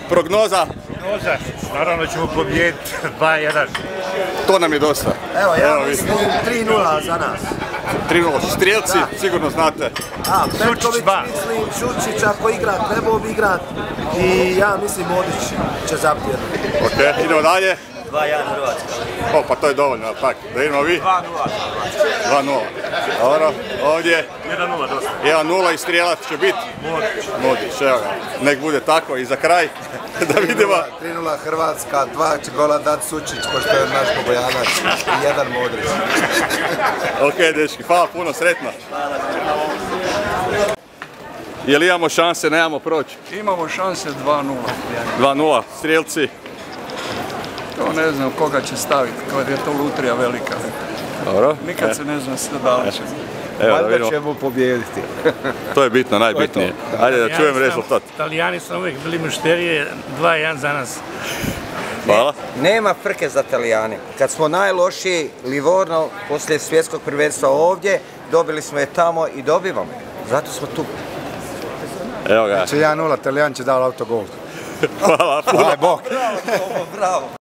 Prognoza? Prognoza, naravno ćemo pobijediti 2-1. To nam je dosta. Evo, ja mislim 3-0 za nas. 3-0, strijelci, sigurno znate. Petković mislim, Šučić ako igra, trebao bi igrat. I ja mislim Modić će zapiti jedno. Ok, idemo dalje. 2-1 Hrvatska. O, pa to je dovoljno, tako. Da idemo vi? 2-0. 2-0. Dobro, ovdje 1-0 dosta. 1-0 i strijelac će biti? Modić, evo ga. Nek bude tako i za kraj. Da vidimo. 3-0 Hrvatska, 2 će gola dat Sučić, pošto je naš pobojanac. I 1 Modrić. Ok, dečki, hvala puno, sretno. Je li imamo šanse, nemamo proći? Imamo šanse 2-0. 2-0, strijelci. To ne znam koga će staviti, kad je to lutrija velika. Dobro. Nikad se ne zna sve da li će. Evo da Valjda vidimo. ćemo pobijediti. To je bitno, najbitnije. Ajde da čujem rezultat. Italijani su uvijek bili mušterije, 2-1 za nas. Hvala. Nema frke za Italijani. Kad smo najlošiji, Livorno, poslije svjetskog prvenstva ovdje, dobili smo je tamo i dobivamo. Zato smo tu. Evo ga. Znači 1-0, Italijan će dao autogol. Hvala puno. Aj, bok. Bravo.